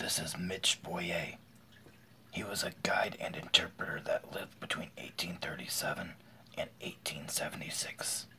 This is Mitch Boyer. He was a guide and interpreter that lived between 1837 and 1876.